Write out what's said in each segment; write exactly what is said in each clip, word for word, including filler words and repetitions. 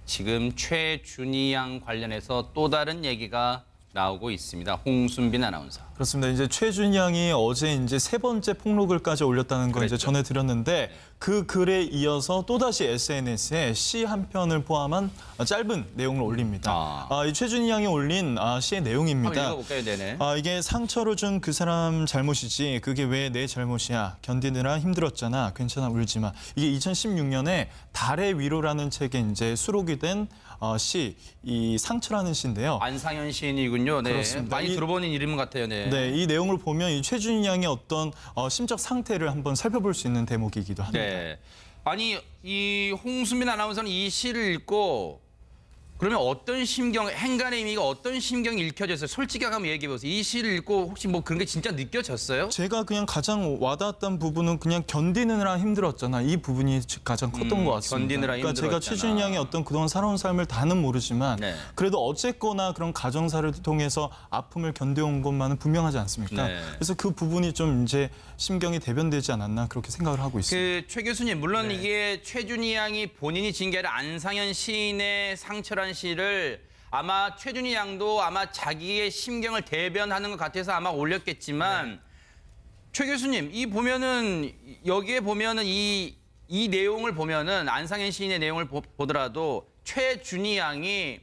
지금 최준희 양 관련해서 또 다른 얘기가 나오고 있습니다. 홍순빈 아나운서. 그렇습니다. 이제 최준희 양이 어제 이제 세 번째 폭로글까지 올렸다는 거 이제 전해드렸는데 그 글에 이어서 또다시 에스엔에스에 시 한 편을 포함한 짧은 내용을 올립니다. 아. 아, 이 최준희 양이 올린 아, 시의 내용입니다. 한번 읽어볼까요? 네네. 아, 이게 상처를 준 그 사람 잘못이지 그게 왜 내 잘못이야. 견디느라 힘들었잖아. 괜찮아 울지 마. 이게 이천십육 년에 달의 위로라는 책에 이제 수록이 된 어, 시, 이 상처라는 시인데요. 안상현 시인이군요. 네. 그렇습니다. 많이 이, 들어보는 이름 같아요. 네. 네, 이 내용을 보면 이 최준희 양의 어떤 어, 심적 상태를 한번 살펴볼 수 있는 대목이기도 합니다. 네. 아니, 이 홍순빈 아나운서는 이 시를 읽고 그러면 어떤 심경, 행간의 의미가 어떤 심경이 읽혀졌어요? 솔직히 한번 얘기해보세요. 이 시를 읽고 혹시 뭐 그런 게 진짜 느껴졌어요? 제가 그냥 가장 와닿았던 부분은 그냥 견디느라 힘들었잖아. 이 부분이 가장 컸던 음, 것 같습니다. 견디느라 그러니까 힘들었잖아. 제가 최준희 양의 어떤 그동안 살아온 삶을 다는 모르지만 네. 그래도 어쨌거나 그런 가정사를 통해서 아픔을 견뎌온 것만은 분명하지 않습니까? 네. 그래서 그 부분이 좀 이제 심경이 대변되지 않았나 그렇게 생각을 하고 있습니다. 그 최 교수님, 물론 네. 이게 최준희 양이 본인이 진 게 아니라 안상현 시인의 상처란 시를 아마 최준희 양도 아마 자기의 심경을 대변하는 것 같아서 아마 올렸겠지만 네. 최 교수님, 이 보면은 여기에 보면은 이, 이 내용을 보면은 안상현 시인의 내용을 보, 보더라도 최준희 양이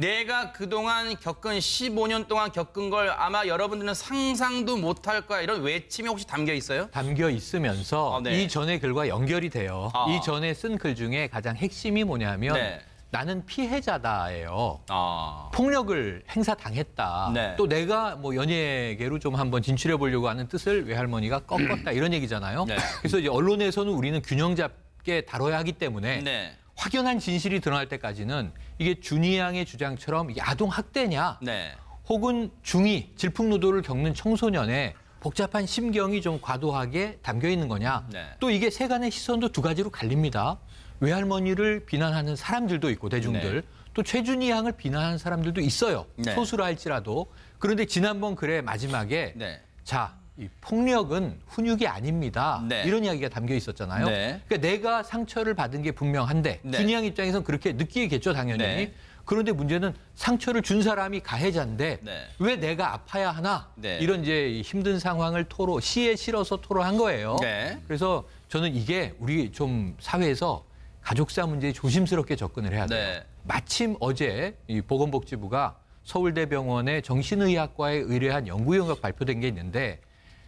내가 그동안 겪은 십오 년 동안 겪은 걸 아마 여러분들은 상상도 못할 거야. 이런 외침이 혹시 담겨 있어요? 담겨 있으면서 아, 네. 이전의 글과 연결이 돼요. 아. 이전에 쓴 글 중에 가장 핵심이 뭐냐면 네. 나는 피해자다예요. 아. 폭력을 행사당했다. 네. 또 내가 뭐 연예계로 좀 한번 진출해 보려고 하는 뜻을 외할머니가 꺾었다. 이런 얘기잖아요. 네. 그래서 이제 언론에서는 우리는 균형 잡게 다뤄야 하기 때문에 네. 확연한 진실이 드러날 때까지는 이게 준희 양의 주장처럼 이게 아동 학대냐 네. 혹은 중이 질풍노도를 겪는 청소년의 복잡한 심경이 좀 과도하게 담겨 있는 거냐. 네. 또 이게 세간의 시선도 두 가지로 갈립니다. 외할머니를 비난하는 사람들도 있고 대중들. 네. 또 최준희 양을 비난하는 사람들도 있어요. 네. 소수라 할지라도. 그런데 지난번 글의 마지막에 네. 자. 이 폭력은 훈육이 아닙니다. 네. 이런 이야기가 담겨 있었잖아요. 네. 그러니까 내가 상처를 받은 게 분명한데 네. 준희 양 입장에서는 그렇게 느끼겠죠, 당연히. 네. 그런데 문제는 상처를 준 사람이 가해자인데 네. 왜 내가 아파야 하나? 네. 이런 이제 힘든 상황을 토로, 시에 실어서 토로한 거예요. 네. 그래서 저는 이게 우리 좀 사회에서 가족사 문제에 조심스럽게 접근을 해야 돼요. 네. 마침 어제 이 보건복지부가 서울대병원의 정신의학과에 의뢰한 연구 용역 발표된 게 있는데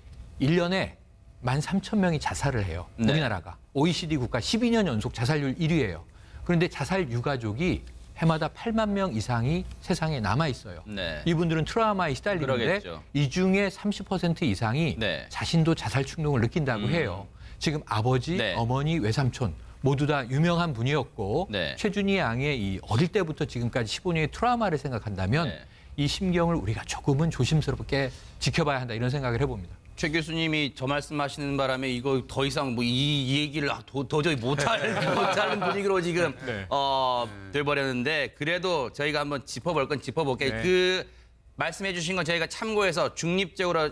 일 년에 만 삼천 명이 자살을 해요. 네. 우리나라가. 오이시디 국가 십이 년 연속 자살률 일 위예요. 그런데 자살 유가족이 해마다 팔만 명 이상이 세상에 남아 있어요. 네. 이분들은 트라우마에 시달리는데 그러겠죠. 이 중에 삼십 퍼센트 이상이 네. 자신도 자살 충동을 느낀다고 음. 해요. 지금 아버지, 네. 어머니, 외삼촌 모두 다 유명한 분이었고 네. 최준희 양의 이 어릴 때부터 지금까지 십오 년의 트라우마를 생각한다면 네. 이 심경을 우리가 조금은 조심스럽게 지켜봐야 한다 이런 생각을 해봅니다. 최 교수님이 저 말씀하시는 바람에 이거 더 이상 뭐 이 얘기를 도, 도저히 못할 못하는 분위기로 지금 네. 어, 돼버렸는데 그래도 저희가 한번 짚어볼 건 짚어볼게요. 네. 그 말씀해주신 건 저희가 참고해서 중립적으로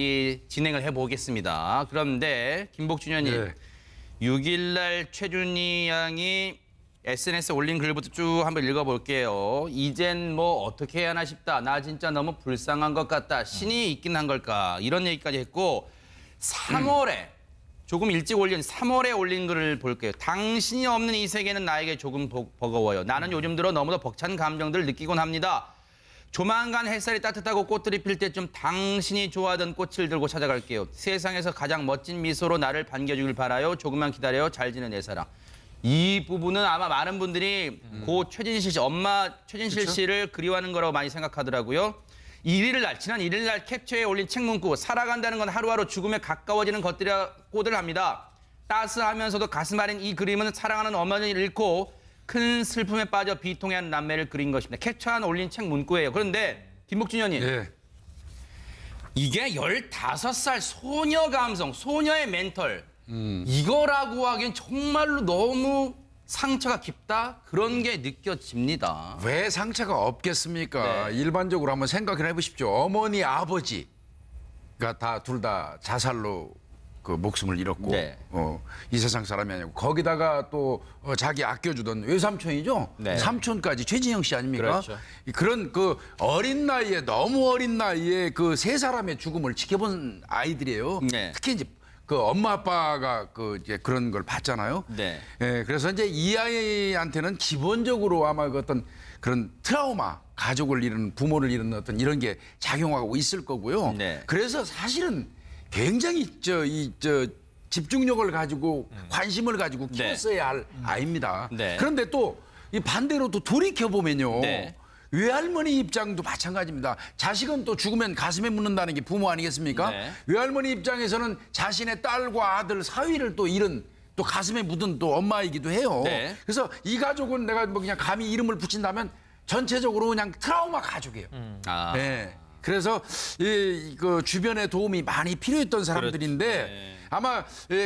이 진행을 해보겠습니다. 그런데 김복준 의원님 네. 육 일 날 최준희 양이 에스엔에스에 올린 글부터 쭉 한번 읽어볼게요. 이젠 뭐 어떻게 해야 하나 싶다. 나 진짜 너무 불쌍한 것 같다. 신이 있긴 한 걸까. 이런 얘기까지 했고 삼월에 조금 일찍 올린 삼월에 올린 글을 볼게요. 당신이 없는 이 세계는 나에게 조금 버, 버거워요. 나는 요즘 들어 너무도 벅찬 감정들을 느끼곤 합니다. 조만간 햇살이 따뜻하고 꽃들이 필 때쯤 당신이 좋아하던 꽃을 들고 찾아갈게요. 세상에서 가장 멋진 미소로 나를 반겨주길 바라요. 조금만 기다려요. 잘 지내 내 사랑. 이 부분은 아마 많은 분들이 음. 고 최진실 씨, 엄마 최진실 그쵸? 씨를 그리워하는 거라고 많이 생각하더라고요. 일 일 날, 지난 일 일 날 캡처에 올린 책 문구 살아간다는 건 하루하루 죽음에 가까워지는 것들이라고들 합니다. 따스하면서도 가슴 아린 이 그림은 사랑하는 어머니를 잃고 큰 슬픔에 빠져 비통해하는 남매를 그린 것입니다. 캡처한 올린 책 문구예요. 그런데 김복준 의원님. 네. 이게 열다섯 살 소녀 감성, 소녀의 멘털. 음. 이거라고 하기엔 정말로 너무 상처가 깊다? 그런 게 느껴집니다. 왜 상처가 없겠습니까? 네. 일반적으로 한번 생각을 해보십시오. 어머니, 아버지가 다 둘 다 자살로 그 목숨을 잃었고 네. 어, 이 세상 사람이 아니고 거기다가 또 어, 자기 아껴주던 외삼촌이죠. 네. 삼촌까지 최진영 씨 아닙니까? 그렇죠. 그런 그 어린 나이에 너무 어린 나이에 그 세 사람의 죽음을 지켜본 아이들이에요. 네. 특히 이제 그 엄마 아빠가 그 이제 그런 걸 봤잖아요. 네. 예, 그래서 이제 이 아이한테는 기본적으로 아마 그 어떤 그런 트라우마, 가족을 잃은 부모를 잃은 어떤 이런 게 작용하고 있을 거고요. 네. 그래서 사실은 굉장히 저 이 저 집중력을 가지고 관심을 가지고 네. 키웠어야 할 아이입니다. 네. 그런데 또 이 반대로 또 돌이켜 보면요. 네. 외할머니 입장도 마찬가지입니다. 자식은 또 죽으면 가슴에 묻는다는 게 부모 아니겠습니까? 네. 외할머니 입장에서는 자신의 딸과 아들 사위를 또 잃은 또 가슴에 묻은 또 엄마이기도 해요. 네. 그래서 이 가족은 내가 뭐 그냥 감히 이름을 붙인다면 전체적으로 그냥 트라우마 가족이에요. 음. 아. 네. 그래서 이, 그 주변의 도움이 많이 필요했던 사람들인데 그렇지. 네. 아마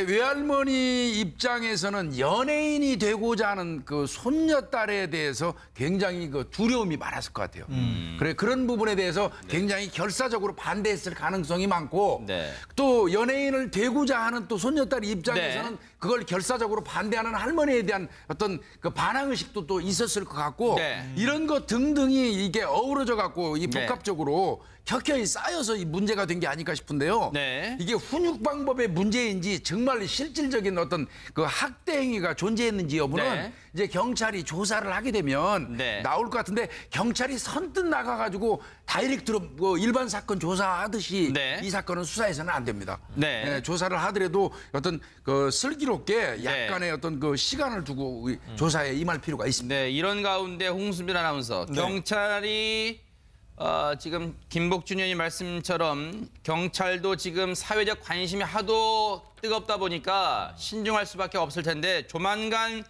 외할머니 입장에서는 연예인이 되고자 하는 그 손녀딸에 대해서 굉장히 그 두려움이 많았을 것 같아요. 음. 그래 그런 부분에 대해서 굉장히 결사적으로 반대했을 가능성이 많고 네. 또 연예인을 되고자 하는 또 손녀딸 입장에서는 네. 그걸 결사적으로 반대하는 할머니에 대한 어떤 그 반항 의식도 또 있었을 것 같고 네. 이런 것 등등이 이게 어우러져 갖고 이 네. 복합적으로 켜켜이 쌓여서 이 문제가 된 게 아닐까 싶은데요. 네. 이게 훈육 방법의 문제인지 정말 실질적인 어떤 그 학대 행위가 존재했는지 여부는 네. 이제 경찰이 조사를 하게 되면 네. 나올 것 같은데 경찰이 선뜻 나가가지고 다이렉트로 뭐 일반 사건 조사하듯이 네. 이 사건은 수사해서는 안 됩니다. 네. 예, 조사를 하더라도 어떤 그 슬기롭게 네. 약간의 어떤 그 시간을 두고 이 조사에 임할 필요가 있습니다. 네, 이런 가운데 홍수빈 아나운서 네. 경찰이 어, 지금 김복준 의원님 말씀처럼 경찰도 지금 사회적 관심이 하도 뜨겁다 보니까 신중할 수밖에 없을 텐데 조만간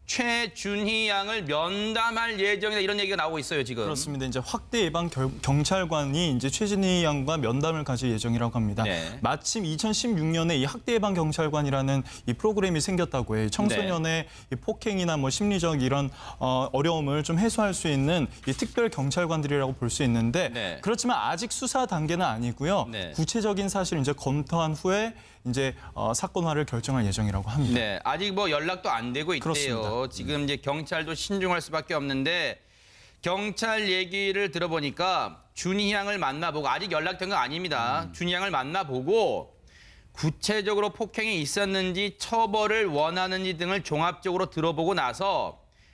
최준희 양을 면담할 예정이다 이런 얘기가 나오고 있어요 지금. 그렇습니다. 이제 확대 예방 결, 경찰관이 이제 최진희 양과 면담을 가질 예정이라고 합니다. 네. 마침 이천십육 년에 이 확대 예방 경찰관이라는 이 프로그램이 생겼다고 해요. 청소년의 이 폭행이나 뭐 심리적 이런 어, 어려움을 좀 해소할 수 있는 이 특별 경찰관들이라고 볼 수 있는데 네. 그렇지만 아직 수사 단계는 아니고요. 네. 구체적인 사실을 이제 검토한 후에 이제 어, 사건화를 결정할 예정이라고 합니다. 네, 아직 뭐 연락도 안 되고 있대요. 그렇습니다. 지금 이제 경찰도 신중할 수밖에 없는데 경찰 얘기를 들어보니까 준희 양을 만나보고 아직 연락된 건 아닙니다. 음. 준희 양을 만나보고 구체적으로 폭행이 있었는지 처벌을 원하는지 등을 종합적으로 들어보고 나서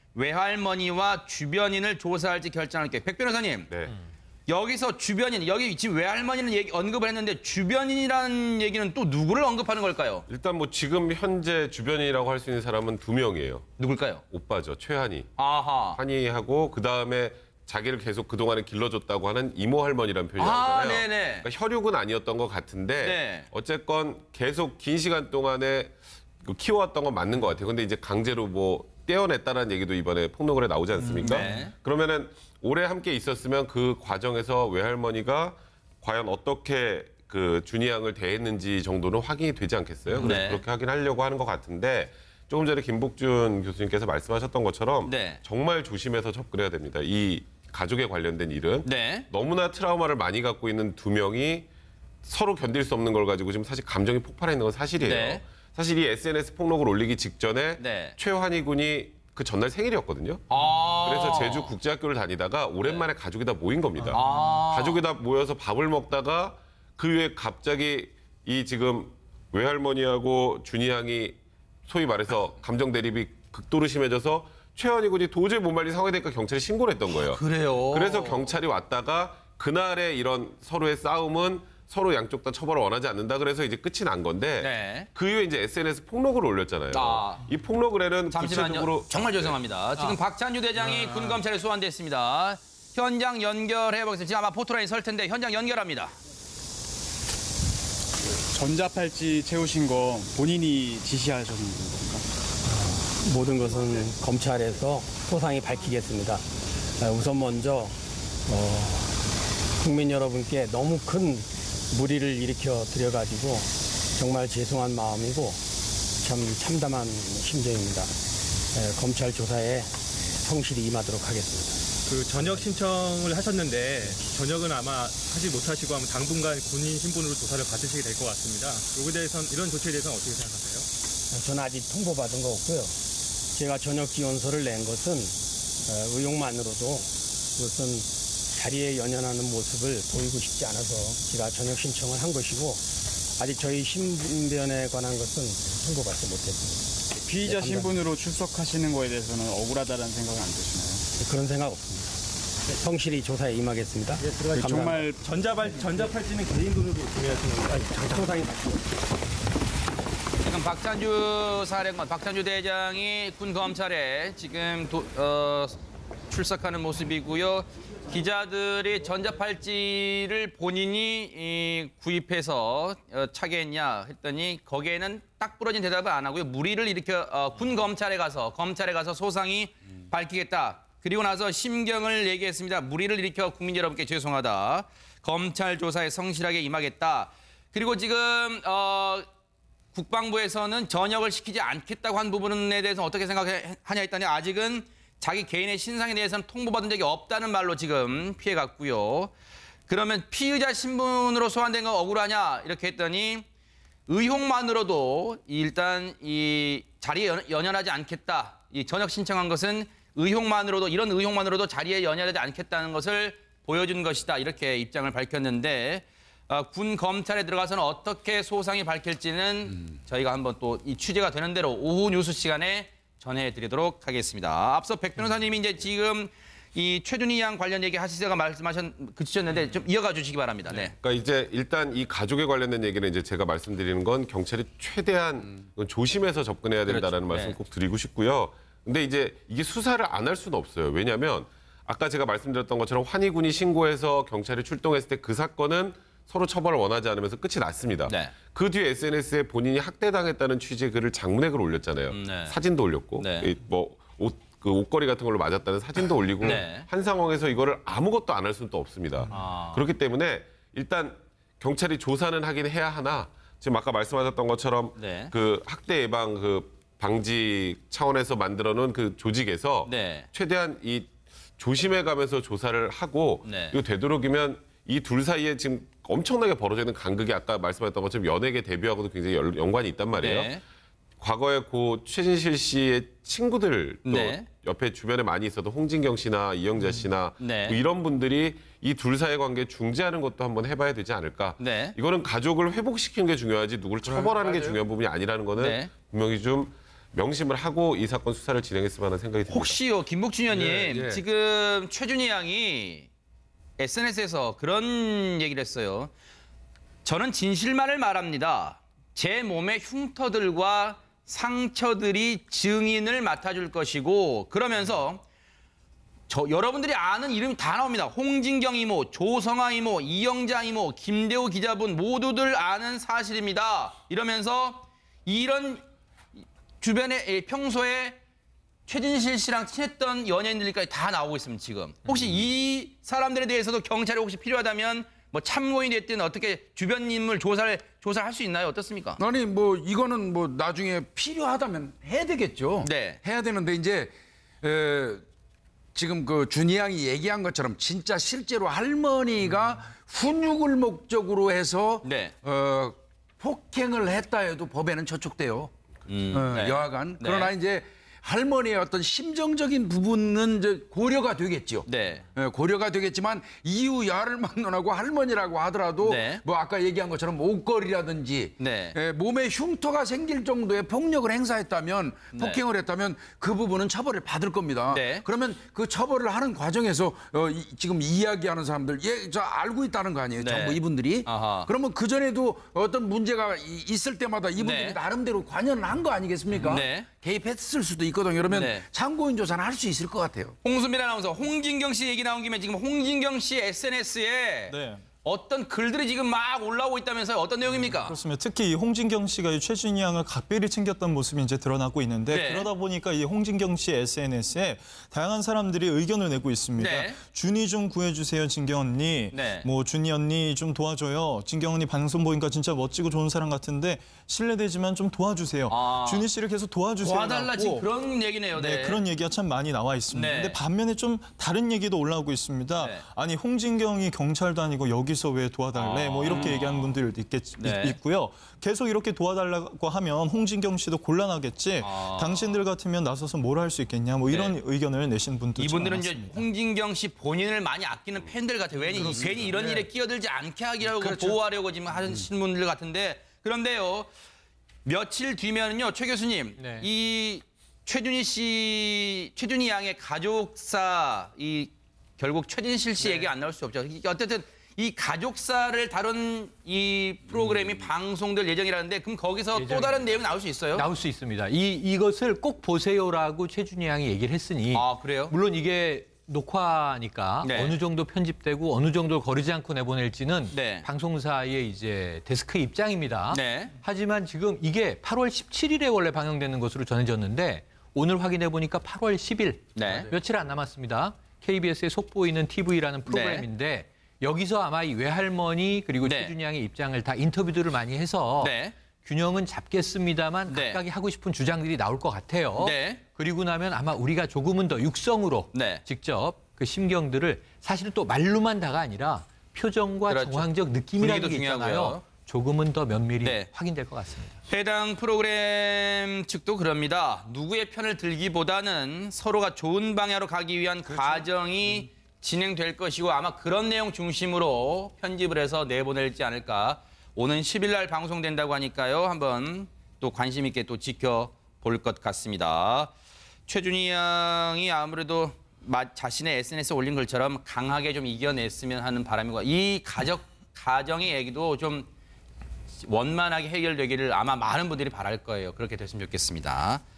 외할머니와 주변인을 조사할지 결정할게요. 백 변호사님. 네. 여기서 주변인, 여기 지금 외할머니는 얘기, 언급을 했는데 주변인이라는 얘기는 또 누구를 언급하는 걸까요? 일단 뭐 지금 현재 주변이라고 할 수 있는 사람은 두 명이에요. 누굴까요? 오빠죠, 최한이. 아하. 한이하고 그다음에 자기를 계속 그동안에 길러줬다고 하는 이모 할머니라는 표현이 아, 나오잖아요. 네네. 그러니까 혈육은 아니었던 것 같은데 네. 어쨌건 계속 긴 시간 동안에 키워왔던 건 맞는 것 같아요. 근데 이제 강제로 뭐 떼어냈다는 얘기도 이번에 폭로글에 나오지 않습니까? 음, 네. 그러면은 오래 함께 있었으면 그 과정에서 외할머니가 과연 어떻게 그 준희 양을 대했는지 정도는 확인이 되지 않겠어요? 그래서 네. 그렇게 확인하려고 하는 것 같은데 조금 전에 김복준 교수님께서 말씀하셨던 것처럼 네. 정말 조심해서 접근해야 됩니다. 이 가족에 관련된 일은 네. 너무나 트라우마를 많이 갖고 있는 두 명이 서로 견딜 수 없는 걸 가지고 지금 사실 감정이 폭발해 있는 건 사실이에요. 네. 사실 이 에스엔에스 폭로글 올리기 직전에 네. 최환희 군이 그 전날 생일이었거든요. 아. 그래서 제주 국제학교를 다니다가 오랜만에 네. 가족이 다 모인 겁니다. 아. 가족이 다 모여서 밥을 먹다가 그 후에 갑자기 이 지금 외할머니하고 준희 양이 소위 말해서 감정 대립이 극도로 심해져서 최환희 군이 도저히 못 말린 상황이 되니까 경찰에 신고를 했던 거예요. 아, 그래요? 그래서 경찰이 왔다가 그날의 이런 서로의 싸움은 서로 양쪽 다 처벌을 원하지 않는다. 그래서 이제 끝이 난 건데 네. 그 이후에 이제 에스엔에스 폭로글을 올렸잖아요. 아. 이 폭로글에는 잠시만요. 구체적으로 정말 죄송합니다. 지금 아. 박찬주 대장이 군검찰에 소환됐습니다. 현장 연결해 보겠습니다. 지금 아마 포토라인 설 텐데 현장 연결합니다. 전자팔찌 채우신 거 본인이 지시하셨는 건가? 모든 것은 검찰에서 소상히 밝히겠습니다. 우선 먼저 어, 국민 여러분께 너무 큰 무리를 일으켜 드려가지고 정말 죄송한 마음이고 참 참담한 심정입니다. 에, 검찰 조사에 성실히 임하도록 하겠습니다. 그 전역 신청을 하셨는데 전역은 아마 하지 못하시고 하면 당분간 군인 신분으로 조사를 받으시게 될 것 같습니다. 여기에 대해서는 이런 조치에 대해서는 어떻게 생각하세요? 저는 아직 통보받은 거 없고요. 제가 전역 지원서를 낸 것은 의혹만으로도 그것은 자리에 연연하는 모습을 보이고 싶지 않아서 제가 전역 신청을 한 것이고 아직 저희 신변에 관한 것은 통보받지 못했습니다. 피의자 네, 신분으로 출석하시는 거에 대해서는 억울하다는 생각은 안 드시나요? 그런 생각 없습니다. 성실히 조사에 임하겠습니다. 예, 들어가시죠. 정말 전자발, 전자팔찌는 개인 돈으로 구매하시는 거예요? 소상히 지금 박찬주 사령관, 박찬주 대장이 군 검찰에 지금 도, 어, 출석하는 모습이고요. 기자들이 전자팔찌를 본인이 이, 구입해서 어, 차게 했냐 했더니 거기에는 딱 부러진 대답을 안 하고요. 무리를 일으켜 어, 군 검찰에 가서 검찰에 가서 소상히 밝히겠다. 그리고 나서 심경을 얘기했습니다. 무리를 일으켜 국민 여러분께 죄송하다. 검찰 조사에 성실하게 임하겠다. 그리고 지금 어, 국방부에서는 전역을 시키지 않겠다고 한 부분에 대해서 어떻게 생각하냐 했더니 아직은 자기 개인의 신상에 대해서는 통보받은 적이 없다는 말로 지금 피해갔고요. 그러면 피의자 신분으로 소환된 거 억울하냐 이렇게 했더니 의혹만으로도 일단 이 자리에 연연하지 않겠다. 이 전역 신청한 것은 의혹만으로도 이런 의혹만으로도 자리에 연연하지 않겠다는 것을 보여준 것이다. 이렇게 입장을 밝혔는데 어, 군 검찰에 들어가서는 어떻게 소상히 밝힐지는 음. 저희가 한번 또 이 취재가 되는 대로 오후 뉴스 시간에 전해드리도록 하겠습니다. 앞서 백 변호사님이 이제 지금 이 최준희 양 관련 얘기 하시다가 말씀하셨 그치셨는데 좀 이어가 주시기 바랍니다. 네. 그러니까 이제 일단 이 가족에 관련된 얘기는 이제 제가 말씀드리는 건 경찰이 최대한 음. 조심해서 접근해야 된다라는 그렇죠. 말씀 네. 꼭 드리고 싶고요. 근데 이제 이게 수사를 안 할 수는 없어요. 왜냐하면 아까 제가 말씀드렸던 것처럼 환희군이 신고해서 경찰이 출동했을 때 그 사건은 서로 처벌을 원하지 않으면서 끝이 났습니다. 네. 그 뒤에 에스엔에스에 본인이 학대당했다는 취지의 글을 장문의 글을 올렸잖아요. 음, 네. 사진도 올렸고 네. 뭐 옷, 그 옷걸이 같은 걸로 맞았다는 사진도 올리고 네. 한 상황에서 이거를 아무것도 안 할 수는 또 없습니다. 아. 그렇기 때문에 일단 경찰이 조사는 하긴 해야 하나 지금 아까 말씀하셨던 것처럼 네. 그 학대 예방 그 방지 차원에서 만들어놓은 그 조직에서 네. 최대한 이 조심해가면서 조사를 하고 네. 이거 되도록이면 이 둘 사이에 지금 엄청나게 벌어져 있는 간극이 아까 말씀하셨던 것처럼 연예계 데뷔하고도 굉장히 연관이 있단 말이에요. 네. 과거에 고 최진실 씨의 친구들도 네. 옆에 주변에 많이 있었던 홍진경 씨나 이영자 씨나 네. 뭐 이런 분들이 이 둘 사이의 관계 중재하는 것도 한번 해봐야 되지 않을까. 네. 이거는 가족을 회복시키는 게 중요하지 누구를 처벌하는 게 중요한 부분이 아니라는 거는 네. 분명히 좀 명심을 하고 이 사건 수사를 진행했으면 하는 생각이 듭니다. 혹시요, 김복준 의원님, 네, 네. 지금 최준희 양이 에스엔에스에서 그런 얘기를 했어요. 저는 진실만을 말합니다. 제 몸의 흉터들과 상처들이 증인을 맡아줄 것이고 그러면서 저 여러분들이 아는 이름이 다 나옵니다. 홍진경 이모, 조성아 이모, 이영자 이모, 김대호 기자분 모두들 아는 사실입니다. 이러면서 이런 주변에 평소에 최진실 씨랑 친했던 연예인들까지 다 나오고 있습니다, 지금. 혹시 이 사람들에 대해서도 경찰이 혹시 필요하다면 뭐 참고인이 됐든 어떻게 주변 인물 조사를 조사를 할 수 있나요? 어떻습니까? 아니 뭐 이거는 뭐 나중에 필요하다면 해야 되겠죠. 네. 해야 되는데 이제 에, 지금 그 준희 양이 얘기한 것처럼 진짜 실제로 할머니가 음. 훈육을 목적으로 해서 네. 어, 폭행을 했다 해도 법에는 저촉돼요. 음, 어, 네. 여하간. 네. 그러나 이제 할머니의 어떤 심정적인 부분은 이제 고려가 되겠죠. 네. 예, 고려가 되겠지만 이후 야를 막론하고 할머니라고 하더라도 네. 뭐 아까 얘기한 것처럼 옷걸이라든지 네. 예, 몸에 흉터가 생길 정도의 폭력을 행사했다면 네. 폭행을 했다면 그 부분은 처벌을 받을 겁니다. 네. 그러면 그 처벌을 하는 과정에서 어, 이, 지금 이야기하는 사람들 예, 저 알고 있다는 거 아니에요. 네. 전부 이분들이. 아하. 그러면 그전에도 어떤 문제가 이, 있을 때마다 이분들이 네. 나름대로 관여를 한 거 아니겠습니까? 네. 개입했을 수도 있거든요. 그러면 네. 참고인 조사는 할 수 있을 것 같아요. 홍수민 아나운서, 홍진경 씨 얘기 나온 김에 지금 홍진경 씨 에스엔에스에 네. 어떤 글들이 지금 막 올라오고 있다면서요. 어떤 내용입니까? 그렇습니다. 특히 이 홍진경 씨가 이 최준희 양을 각별히 챙겼던 모습이 이제 드러나고 있는데 네. 그러다 보니까 이 홍진경 씨 에스엔에스에 다양한 사람들이 의견을 내고 있습니다. 네. 준희 좀 구해주세요, 진경 언니. 네. 뭐 준희 언니 좀 도와줘요. 진경 언니 방송 보니까 진짜 멋지고 좋은 사람 같은데 실례되지만 좀 도와주세요. 아. 준희 씨를 계속 도와주세요. 도와달라 지금 그런 얘기네요. 네. 네, 그런 얘기가 참 많이 나와 있습니다. 네. 근데 반면에 좀 다른 얘기도 올라오고 있습니다. 네. 아니 홍진경이 경찰도 아니고 여기서 왜 도와달래? 아. 뭐 이렇게 얘기하는 분들도 있겠, 네. 있고요. 계속 이렇게 도와달라고 하면 홍진경 씨도 곤란하겠지. 아. 당신들 같으면 나서서 뭘 할 수 있겠냐. 뭐 이런 네. 의견을 내신 분도 이분들은 참 이제 많습니다. 홍진경 씨 본인을 많이 아끼는 팬들 같아요. 괜히, 괜히 이런 일에 끼어들지 않게 하기라고 그렇죠. 보호하려고 지금 하시는 분들 같은데 그런데요. 며칠 뒤면은요, 최 교수님, 네. 이 최준희 씨, 최준희 양의 가족사, 이 결국 최진실 씨 얘기 안 나올 수 없죠. 어쨌든 이 가족사를 다룬 이 프로그램이 음. 방송될 예정이라는데 그럼 거기서 또 예정입니다. 다른 내용이 나올 수 있어요? 나올 수 있습니다. 이 이것을 꼭 보세요라고 최준희 양이 얘기를 했으니 아, 그래요? 물론 이게 녹화니까 네. 어느 정도 편집되고 어느 정도 거르지 않고 내보낼지는 네. 방송사의 이제 데스크 입장입니다. 네. 하지만 지금 이게 팔월 십칠일에 원래 방영되는 것으로 전해졌는데 오늘 확인해 보니까 팔월 십일 네. 며칠 안 남았습니다. 케이비에스의 속보이는 티비라는 프로그램인데 여기서 아마 이 외할머니 그리고 네. 최준희 양의 입장을 다 인터뷰들을 많이 해서 네. 균형은 잡겠습니다만 네. 각각이 하고 싶은 주장들이 나올 것 같아요. 네. 그리고 나면 아마 우리가 조금은 더 육성으로 네. 직접 그 심경들을 사실은 또 말로만 다가 아니라 표정과 그렇죠. 정황적 느낌이라는 게 분위기도 있잖아요. 중요하고요. 조금은 더 면밀히 네. 확인될 것 같습니다. 해당 프로그램 측도 그럽니다. 누구의 편을 들기보다는 서로가 좋은 방향으로 가기 위한 과정이 진행될 것이고 아마 그런 내용 중심으로 편집을 해서 내보낼지 않을까. 오는 십일 날 방송된다고 하니까요. 한번 또 관심 있게 또 지켜볼 것 같습니다. 최준희 양이 아무래도 자신의 에스엔에스에 올린 글처럼 강하게 좀 이겨냈으면 하는 바람이고 이 가족, 가정의 얘기도 좀 원만하게 해결되기를 아마 많은 분들이 바랄 거예요. 그렇게 됐으면 좋겠습니다.